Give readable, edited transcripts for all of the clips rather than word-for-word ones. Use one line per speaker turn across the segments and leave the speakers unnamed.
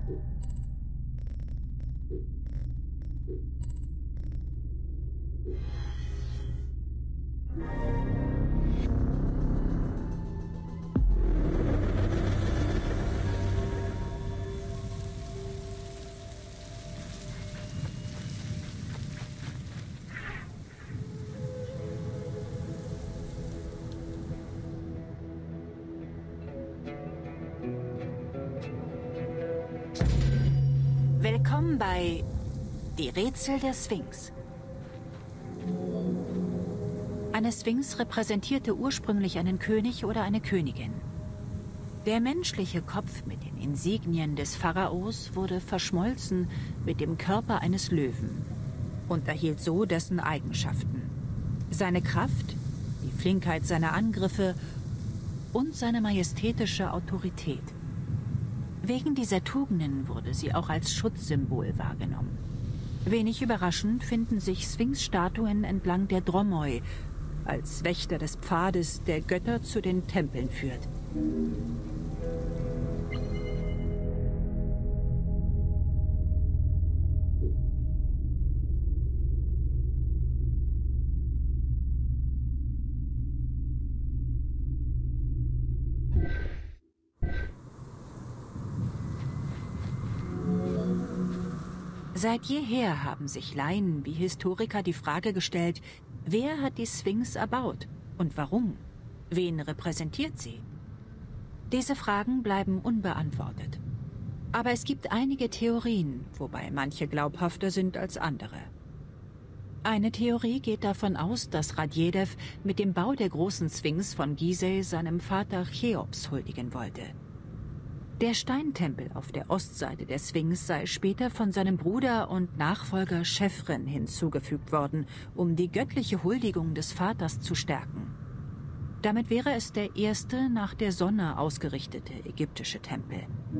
Willkommen bei Die Rätsel der Sphinx. Eine Sphinx repräsentierte ursprünglich einen König oder eine Königin. Der menschliche Kopf mit den Insignien des Pharaos wurde verschmolzen mit dem Körper eines Löwen und erhielt so dessen Eigenschaften. Seine Kraft, die Flinkheit seiner Angriffe und seine majestätische Autorität. Wegen dieser Tugenden wurde sie auch als Schutzsymbol wahrgenommen. Wenig überraschend finden sich Sphinx-Statuen entlang der Dromoi, als Wächter des Pfades, der Götter zu den Tempeln führt. Seit jeher haben sich Laien wie Historiker die Frage gestellt, wer hat die Sphinx erbaut und warum? Wen repräsentiert sie? Diese Fragen bleiben unbeantwortet. Aber es gibt einige Theorien, wobei manche glaubhafter sind als andere. Eine Theorie geht davon aus, dass Radjedew mit dem Bau der großen Sphinx von Gizeh seinem Vater Cheops huldigen wollte. Der Steintempel auf der Ostseite der Sphinx sei später von seinem Bruder und Nachfolger Chephren hinzugefügt worden, um die göttliche Huldigung des Vaters zu stärken. Damit wäre es der erste nach der Sonne ausgerichtete ägyptische Tempel.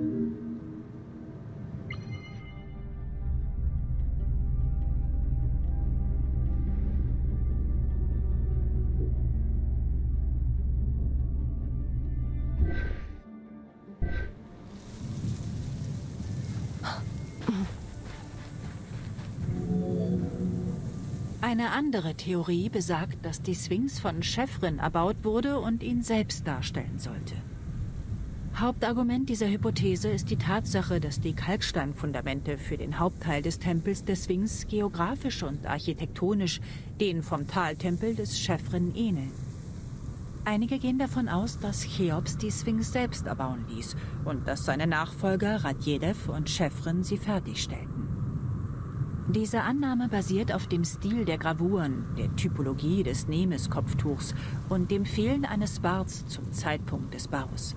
Eine andere Theorie besagt, dass die Sphinx von Chephren erbaut wurde und ihn selbst darstellen sollte. Hauptargument dieser Hypothese ist die Tatsache, dass die Kalksteinfundamente für den Hauptteil des Tempels der Sphinx geografisch und architektonisch den vom Taltempel des Chephren ähneln. Einige gehen davon aus, dass Cheops die Sphinx selbst erbauen ließ und dass seine Nachfolger Radjedew und Chephren sie fertigstellten. Diese Annahme basiert auf dem Stil der Gravuren, der Typologie des Nemes-Kopftuchs und dem Fehlen eines Barts zum Zeitpunkt des Baus.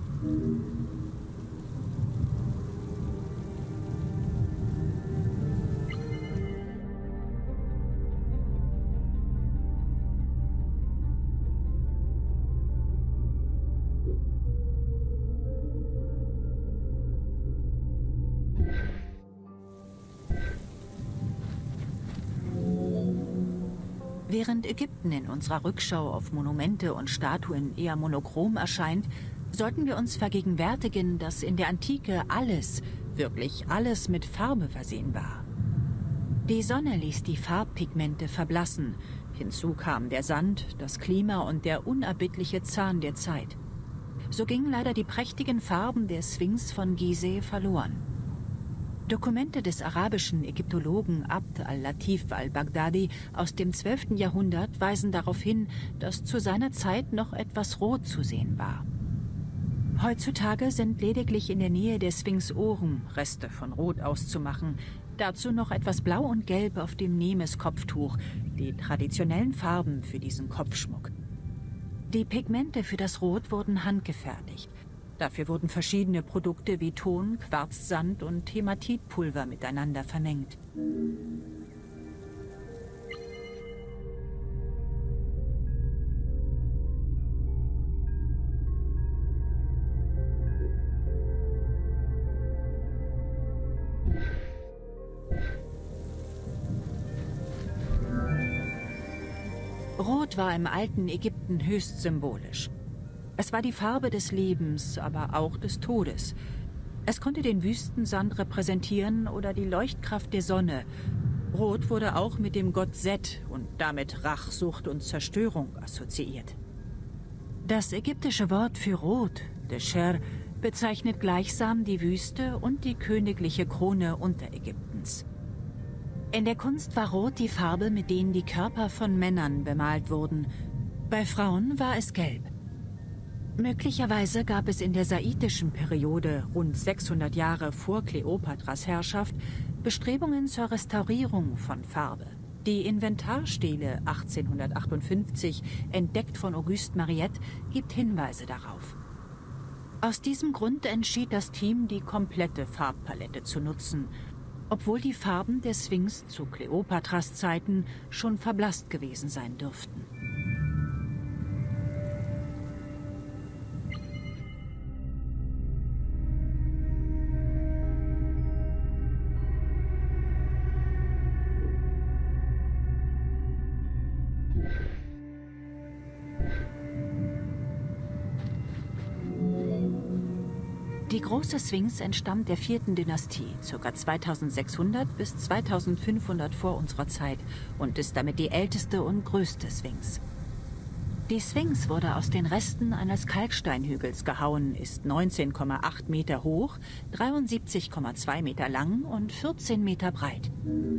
Während Ägypten in unserer Rückschau auf Monumente und Statuen eher monochrom erscheint, sollten wir uns vergegenwärtigen, dass in der Antike alles, wirklich alles mit Farbe versehen war. Die Sonne ließ die Farbpigmente verblassen, hinzu kamen der Sand, das Klima und der unerbittliche Zahn der Zeit. So gingen leider die prächtigen Farben der Sphinx von Gizeh verloren. Dokumente des arabischen Ägyptologen Abd al-Latif al-Baghdadi aus dem 12. Jahrhundert weisen darauf hin, dass zu seiner Zeit noch etwas Rot zu sehen war. Heutzutage sind lediglich in der Nähe der Sphinx-Ohren Reste von Rot auszumachen, dazu noch etwas Blau und Gelb auf dem Nemes-Kopftuch, die traditionellen Farben für diesen Kopfschmuck. Die Pigmente für das Rot wurden handgefertigt. Dafür wurden verschiedene Produkte wie Ton, Quarzsand und Hämatitpulver miteinander vermengt. Rot war im alten Ägypten höchst symbolisch. Es war die Farbe des Lebens, aber auch des Todes. Es konnte den Wüstensand repräsentieren oder die Leuchtkraft der Sonne. Rot wurde auch mit dem Gott Set und damit Rachsucht und Zerstörung assoziiert. Das ägyptische Wort für Rot, Desher, bezeichnet gleichsam die Wüste und die königliche Krone Unterägyptens. In der Kunst war Rot die Farbe, mit denen die Körper von Männern bemalt wurden. Bei Frauen war es gelb. Möglicherweise gab es in der saidischen Periode, rund 600 Jahre vor Kleopatras Herrschaft, Bestrebungen zur Restaurierung von Farbe. Die Inventarstele 1858, entdeckt von Auguste Mariette, gibt Hinweise darauf. Aus diesem Grund entschied das Team, die komplette Farbpalette zu nutzen, obwohl die Farben der Sphinx zu Kleopatras Zeiten schon verblasst gewesen sein dürften. Die große Sphinx entstammt der 4. Dynastie, ca. 2600 bis 2500 vor unserer Zeit, und ist damit die älteste und größte Sphinx. Die Sphinx wurde aus den Resten eines Kalksteinhügels gehauen, ist 19,8 Meter hoch, 73,2 Meter lang und 14 Meter breit.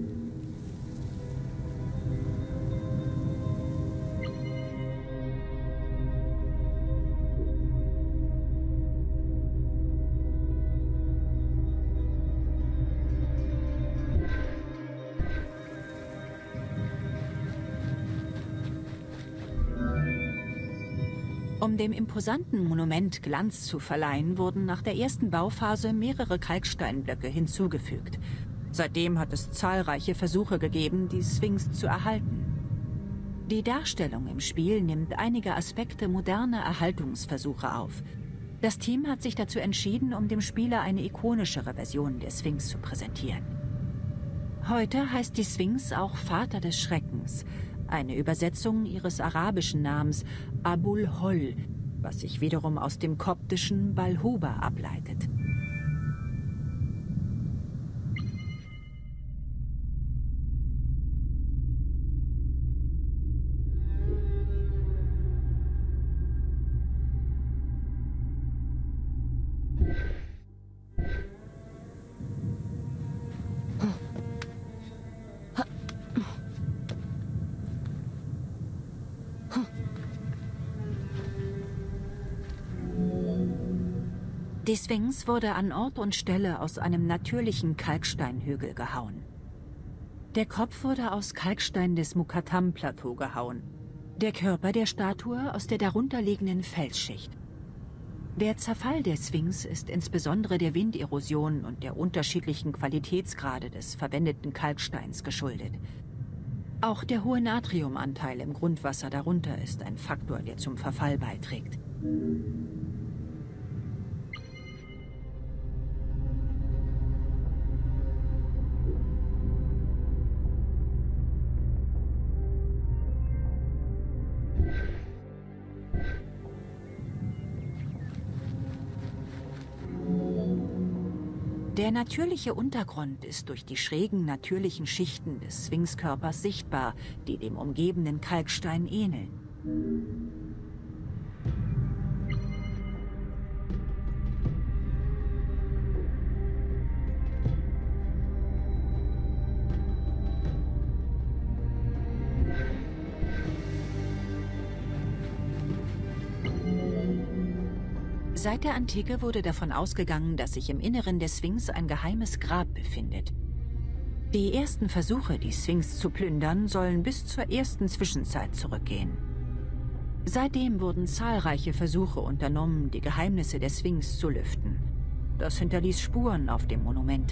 Um dem imposanten Monument Glanz zu verleihen, wurden nach der ersten Bauphase mehrere Kalksteinblöcke hinzugefügt. Seitdem hat es zahlreiche Versuche gegeben, die Sphinx zu erhalten. Die Darstellung im Spiel nimmt einige Aspekte moderner Erhaltungsversuche auf. Das Team hat sich dazu entschieden, um dem Spieler eine ikonischere Version der Sphinx zu präsentieren. Heute heißt die Sphinx auch Vater des Schreckens, eine Übersetzung ihres arabischen Namens Abul Hol, was sich wiederum aus dem koptischen Balhuba ableitet. Die Sphinx wurde an Ort und Stelle aus einem natürlichen Kalksteinhügel gehauen. Der Kopf wurde aus Kalkstein des Mukattam-Plateau gehauen. Der Körper der Statue aus der darunterliegenden Felsschicht. Der Zerfall der Sphinx ist insbesondere der Winderosion und der unterschiedlichen Qualitätsgrade des verwendeten Kalksteins geschuldet. Auch der hohe Natriumanteil im Grundwasser darunter ist ein Faktor, der zum Verfall beiträgt. Der natürliche Untergrund ist durch die schrägen natürlichen Schichten des Sphinxkörpers sichtbar, die dem umgebenden Kalkstein ähneln. Seit der Antike wurde davon ausgegangen, dass sich im Inneren der Sphinx ein geheimes Grab befindet. Die ersten Versuche, die Sphinx zu plündern, sollen bis zur ersten Zwischenzeit zurückgehen. Seitdem wurden zahlreiche Versuche unternommen, die Geheimnisse der Sphinx zu lüften. Das hinterließ Spuren auf dem Monument.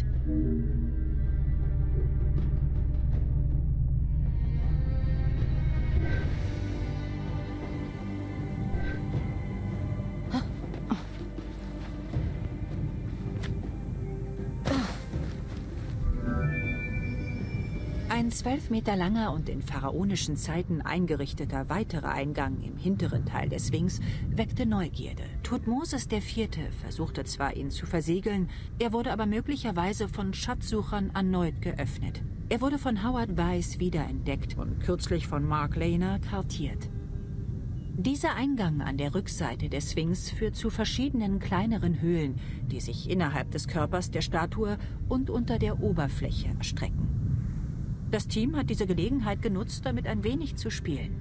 Ein 12 Meter langer und in pharaonischen Zeiten eingerichteter weiterer Eingang im hinteren Teil des Sphinx weckte Neugierde. Thutmosis IV. Versuchte zwar, ihn zu versiegeln, er wurde aber möglicherweise von Schatzsuchern erneut geöffnet. Er wurde von Howard Weiss wiederentdeckt und kürzlich von Mark Lehner kartiert. Dieser Eingang an der Rückseite des Sphinx führt zu verschiedenen kleineren Höhlen, die sich innerhalb des Körpers der Statue und unter der Oberfläche erstrecken. Das Team hat diese Gelegenheit genutzt, damit ein wenig zu spielen.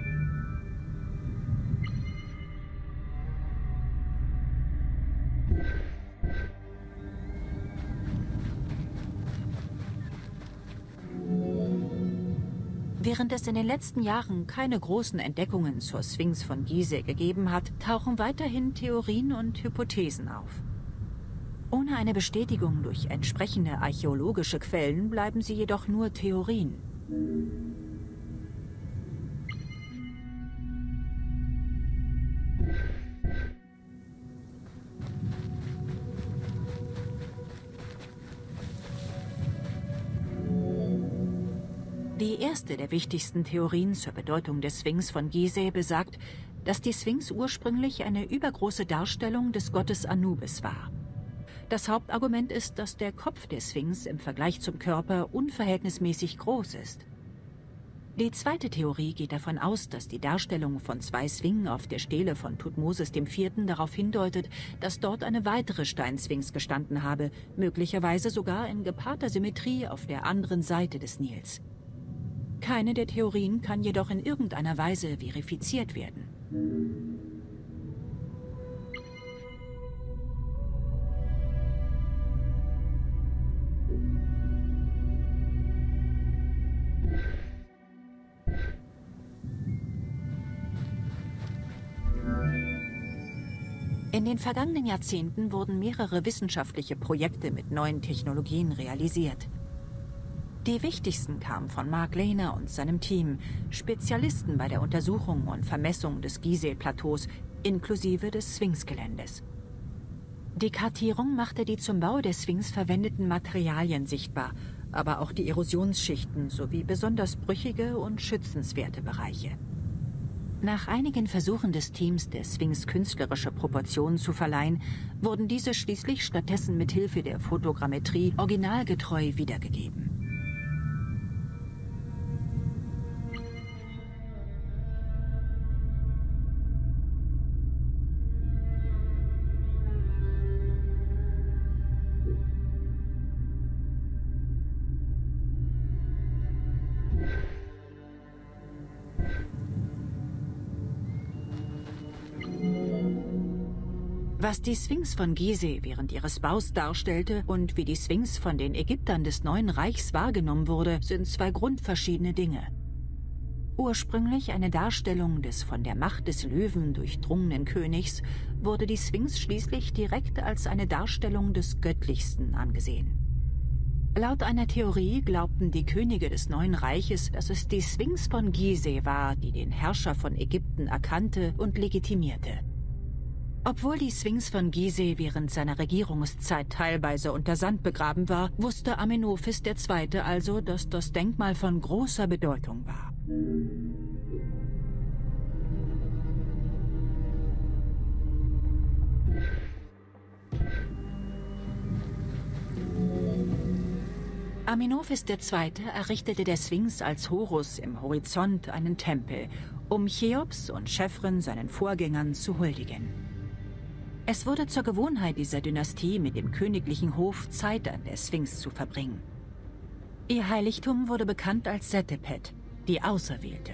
Während es in den letzten Jahren keine großen Entdeckungen zur Sphinx von Gizeh gegeben hat, tauchen weiterhin Theorien und Hypothesen auf. Ohne eine Bestätigung durch entsprechende archäologische Quellen bleiben sie jedoch nur Theorien. Die erste der wichtigsten Theorien zur Bedeutung des Sphinx von Gizeh besagt, dass die Sphinx ursprünglich eine übergroße Darstellung des Gottes Anubis war. Das Hauptargument ist, dass der Kopf der Sphinx im Vergleich zum Körper unverhältnismäßig groß ist. Die zweite Theorie geht davon aus, dass die Darstellung von zwei Sphinxen auf der Stele von Thutmosis IV. Darauf hindeutet, dass dort eine weitere Steinsphinx gestanden habe, möglicherweise sogar in gepaarter Symmetrie auf der anderen Seite des Nils. Keine der Theorien kann jedoch in irgendeiner Weise verifiziert werden. In den vergangenen Jahrzehnten wurden mehrere wissenschaftliche Projekte mit neuen Technologien realisiert. Die wichtigsten kamen von Mark Lehner und seinem Team, Spezialisten bei der Untersuchung und Vermessung des Gizeh-Plateaus inklusive des Sphinx-Geländes. Die Kartierung machte die zum Bau der Sphinx verwendeten Materialien sichtbar, aber auch die Erosionsschichten sowie besonders brüchige und schützenswerte Bereiche. Nach einigen Versuchen des Teams, der Sphinx künstlerische Proportionen zu verleihen, wurden diese schließlich stattdessen mit Hilfe der Fotogrammetrie originalgetreu wiedergegeben. Was die Sphinx von Gizeh während ihres Baus darstellte und wie die Sphinx von den Ägyptern des Neuen Reichs wahrgenommen wurde, sind zwei grundverschiedene Dinge. Ursprünglich eine Darstellung des von der Macht des Löwen durchdrungenen Königs, wurde die Sphinx schließlich direkt als eine Darstellung des Göttlichsten angesehen. Laut einer Theorie glaubten die Könige des Neuen Reiches, dass es die Sphinx von Gizeh war, die den Herrscher von Ägypten erkannte und legitimierte. Obwohl die Sphinx von Gizeh während seiner Regierungszeit teilweise unter Sand begraben war, wusste Amenophis II. Also, dass das Denkmal von großer Bedeutung war. Amenophis II. Errichtete der Sphinx als Horus im Horizont einen Tempel, um Cheops und Chephren, seinen Vorgängern, zu huldigen. Es wurde zur Gewohnheit dieser Dynastie, mit dem königlichen Hof Zeit an der Sphinx zu verbringen. Ihr Heiligtum wurde bekannt als Setepet, die Auserwählte.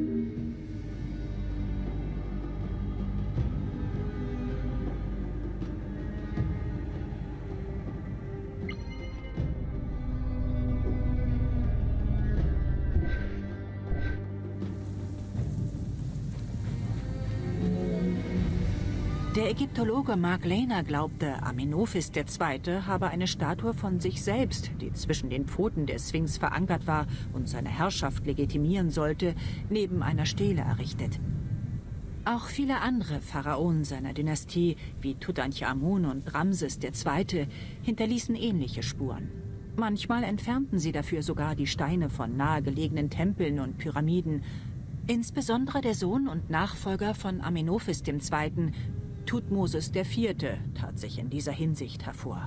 Der Ägyptologe Mark Lehner glaubte, Amenophis II. Habe eine Statue von sich selbst, die zwischen den Pfoten der Sphinx verankert war und seine Herrschaft legitimieren sollte, neben einer Stele errichtet. Auch viele andere Pharaonen seiner Dynastie, wie Tutanchamun und Ramses II., hinterließen ähnliche Spuren. Manchmal entfernten sie dafür sogar die Steine von nahegelegenen Tempeln und Pyramiden. Insbesondere der Sohn und Nachfolger von Amenophis II., Thutmosis IV., tat sich in dieser Hinsicht hervor.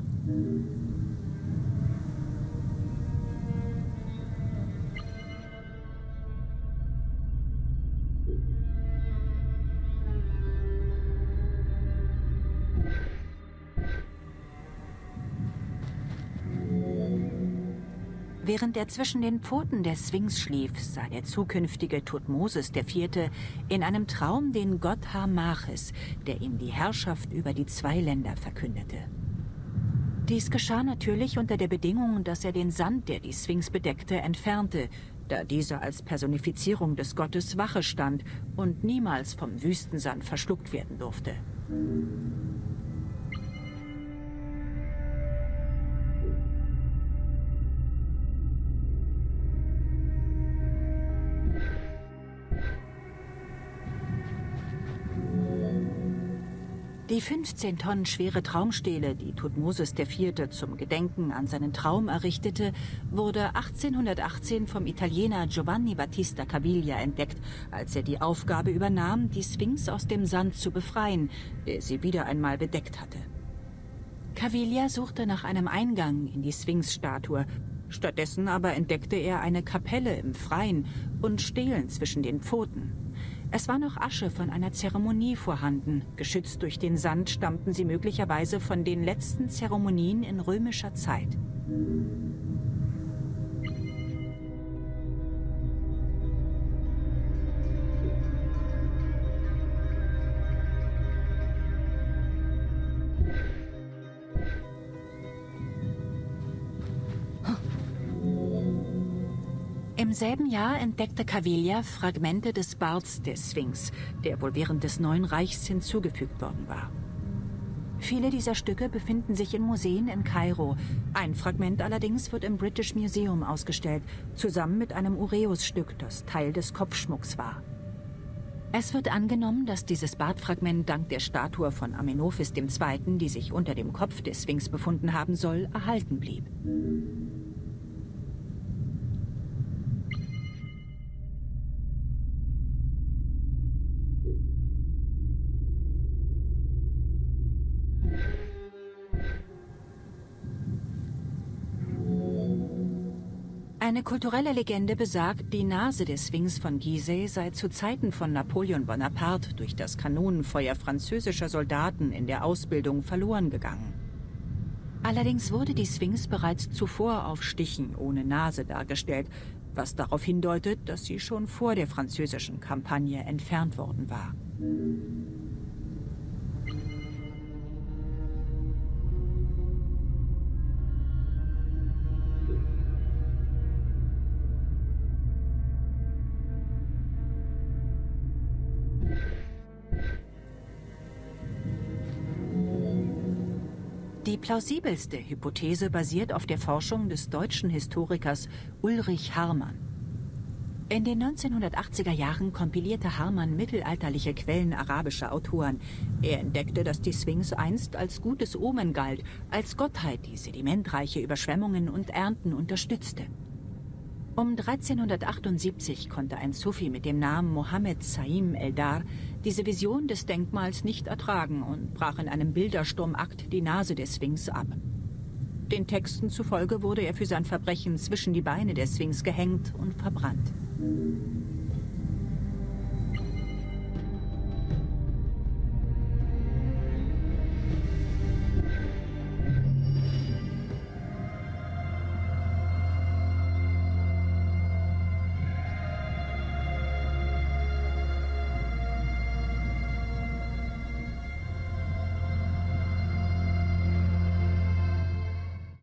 Während er zwischen den Pfoten der Sphinx schlief, sah der zukünftige Thutmosis IV. In einem Traum den Gott Harmachis, der ihm die Herrschaft über die zwei Länder verkündete. Dies geschah natürlich unter der Bedingung, dass er den Sand, der die Sphinx bedeckte, entfernte, da dieser als Personifizierung des Gottes Wache stand und niemals vom Wüstensand verschluckt werden durfte. Die 15 Tonnen schwere Traumstele, die Thutmosis IV. Zum Gedenken an seinen Traum errichtete, wurde 1818 vom Italiener Giovanni Battista Caviglia entdeckt, als er die Aufgabe übernahm, die Sphinx aus dem Sand zu befreien, der sie wieder einmal bedeckt hatte. Caviglia suchte nach einem Eingang in die Sphinx-Statue. Stattdessen aber entdeckte er eine Kapelle im Freien und Stelen zwischen den Pfoten. Es war noch Asche von einer Zeremonie vorhanden. Geschützt durch den Sand stammten sie möglicherweise von den letzten Zeremonien in römischer Zeit. Im selben Jahr entdeckte Caviglia Fragmente des Barts der Sphinx, der wohl während des Neuen Reichs hinzugefügt worden war. Viele dieser Stücke befinden sich in Museen in Kairo. Ein Fragment allerdings wird im British Museum ausgestellt, zusammen mit einem Uräusstück, das Teil des Kopfschmucks war. Es wird angenommen, dass dieses Bartfragment dank der Statue von Amenophis II., die sich unter dem Kopf der Sphinx befunden haben soll, erhalten blieb. Eine kulturelle Legende besagt, die Nase der Sphinx von Gizeh sei zu Zeiten von Napoleon Bonaparte durch das Kanonenfeuer französischer Soldaten in der Ausbildung verloren gegangen. Allerdings wurde die Sphinx bereits zuvor auf Stichen ohne Nase dargestellt, was darauf hindeutet, dass sie schon vor der französischen Kampagne entfernt worden war. Die plausibelste Hypothese basiert auf der Forschung des deutschen Historikers Ulrich Harmann. In den 1980er Jahren kompilierte Harmann mittelalterliche Quellen arabischer Autoren. Er entdeckte, dass die Sphinx einst als gutes Omen galt, als Gottheit, die sedimentreiche Überschwemmungen und Ernten unterstützte. Um 1378 konnte ein Sufi mit dem Namen Mohammed Saim Eldar diese Vision des Denkmals nicht ertragen und brach in einem Bildersturmakt die Nase der Sphinx ab. Den Texten zufolge wurde er für sein Verbrechen zwischen die Beine der Sphinx gehängt und verbrannt.